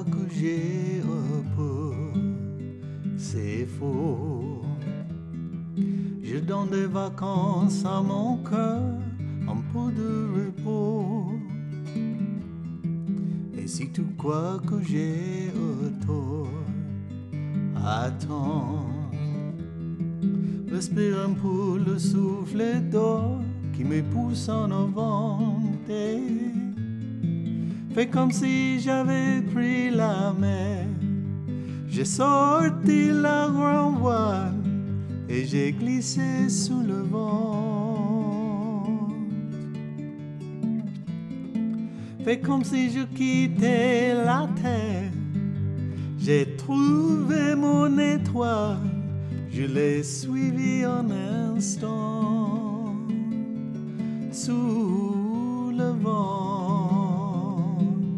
que j'ai repos, c'est faux. Je donne des vacances à mon cœur, un peu de repos. Et si tu crois que j'ai tort, attends. Respire un peu le souffle d'or qui me pousse en avant. Fais comme si j'avais pris la mer. J'ai sorti la grande voile et j'ai glissé sous le vent. Fais comme si je quittais la terre. J'ai trouvé mon étoile, je l'ai suivi un instant sous le vent.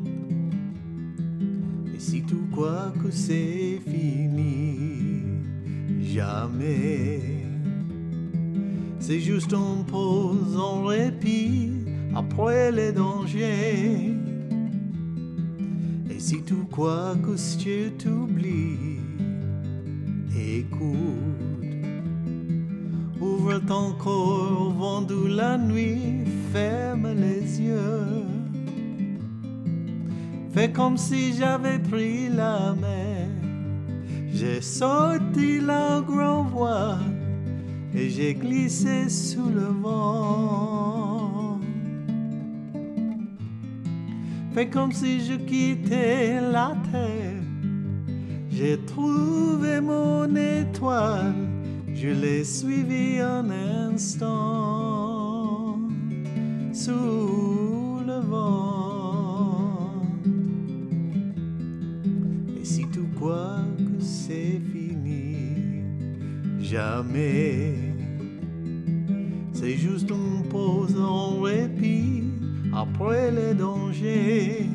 Et si tu crois que c'est fini, jamais. C'est juste une pause, en répit après les dangers. Et si tu crois que je t'oublie, écoute, ouvre ton corps au vent de la nuit, ferme les yeux. Fais comme si j'avais pris la mer. J'ai sorti la grande voile et j'ai glissé sous le vent. Fais comme si je quittais la terre. J'ai trouvé mon étoile, je l'ai suivi un instant sous le vent. Et si tu crois que c'est fini, jamais. C'est juste une pause en répit après les dangers.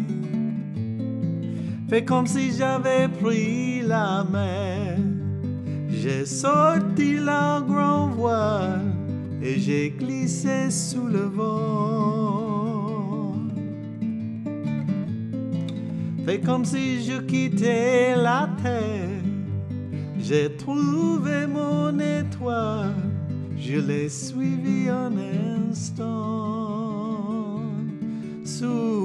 Fais comme si j'avais pris la mer. J'ai sorti la grande voile et j'ai glissé sous le vent. Fais comme si je quittais la terre. J'ai trouvé mon étoile, je l'ai suivi un instant sous